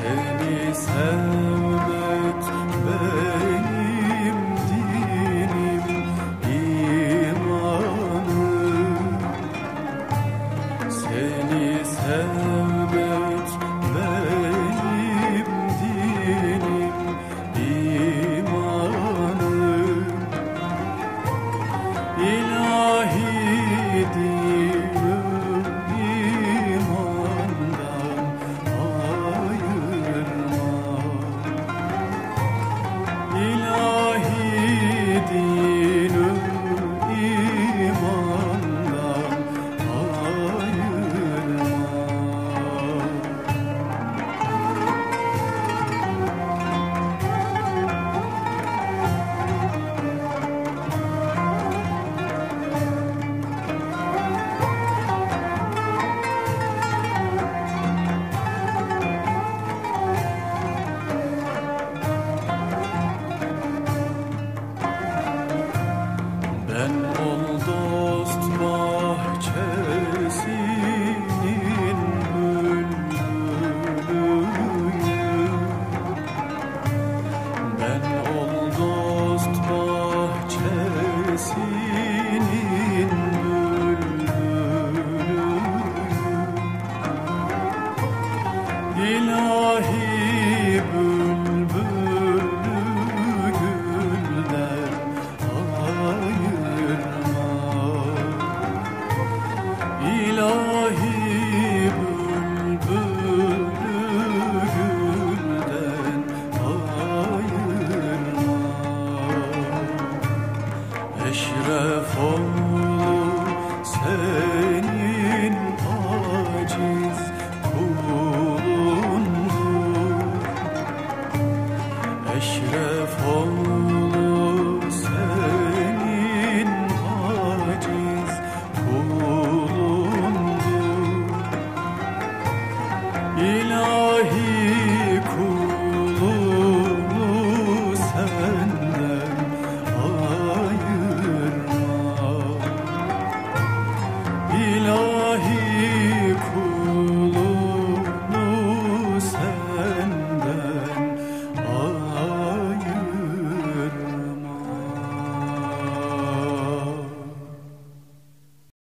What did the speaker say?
Seni sevmek benim dinim, imanım. Seni sevmek benim dinim, imanım. İlahi dinim imandan ayırma. İlahi dinim imandan ayırma. Ben ol dost bahçesinin bülbülüyüm. Ben ol dost bahçesinin bülbülüyüm. İlahi bülbülü gülden ayırma. İlahi bülbülü gülden ayırma. Eşref olur senin aciz kulundur. Eşref olur senin aciz kulundur. İlahi